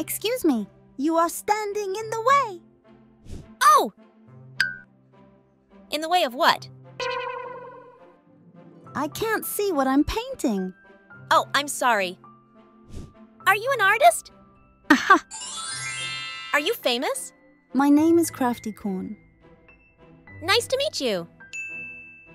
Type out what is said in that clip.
Excuse me, you are standing in the way. Oh! In the way of what? I can't see what I'm painting. Oh, I'm sorry. Are you an artist? Aha! Are you famous? My name is Crafty Corn. Nice to meet you.